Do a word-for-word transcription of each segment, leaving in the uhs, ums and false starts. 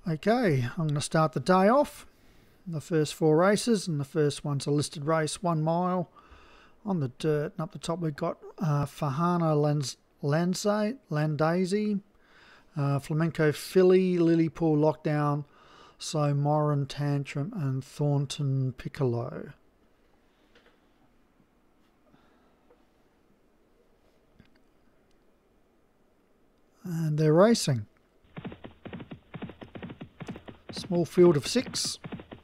Okay, I'm going to start the day off. The first four races, and the first one's a listed race, one mile on the dirt. And up the top we've got uh, Fahana Landse, Landese, uh, Flamenco Filly, Lilypool Lockdown, So Moran Tantrum, and Thornton Piccolo. And they're racing. Small field of six.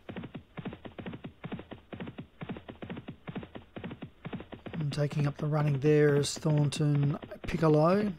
And taking up the running there is Thornton Piccolo.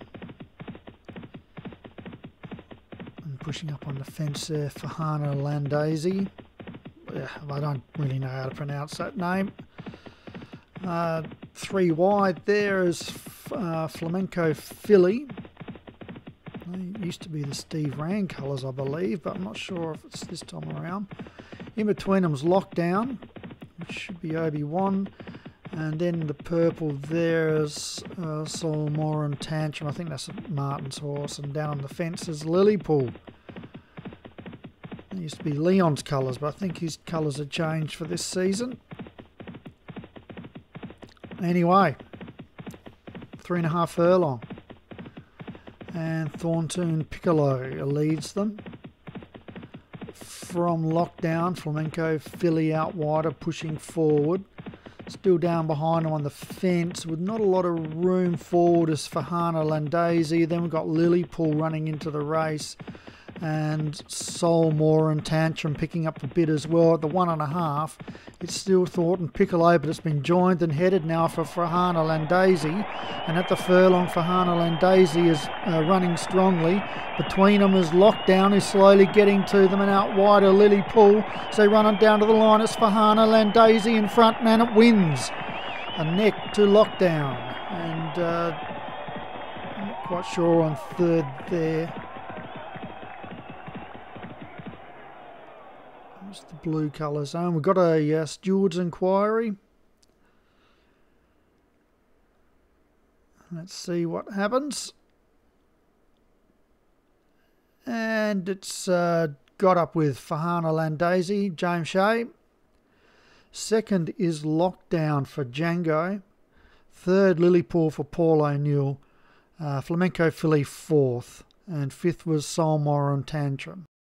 And pushing up on the fence there, Fahana Landese. Yeah, I don't really know how to pronounce that name. Uh, three wide there is uh, Flamenco Filly. It used to be the Steve Rand colours, I believe, but I'm not sure if it's this time around. In between them's Lockdown, which should be Obi-Wan. And then the purple there's uh, Solmore and Tantrum. I think that's Martin's horse. And down on the fence is Lilypool. It used to be Leon's colours, but I think his colours have changed for this season. Anyway, three and a half furlong. And Thornton Piccolo leads them. From Lockdown, Flamenco Filly out wider, pushing forward. Still down behind them on the fence with not a lot of room forward is Fahana Landese. Then we've got Lilypool running into the race. And Solmore and Tantrum picking up a bit as well at the one and a half. It's still Thornton Piccolo, but it's been joined and headed now for Fahana Landese. And at the furlong, Fahana Landese is uh, running strongly. Between them is Lockdown, who's slowly getting to them, and out wider Lilypool. So they run on down to the line. It's Fahana Landese in front, and it wins. A neck to Lockdown. And uh, I'm not quite sure on third there. It's the blue colours. And we've got a uh, steward's inquiry. Let's see what happens. And it's uh, got up with Fahana Landese, James Shea. Second is Lockdown for Django. Third, Lilypool for Paul O'Neill. Uh, Flamenco Filly fourth. And fifth was Solmore and Tantrum.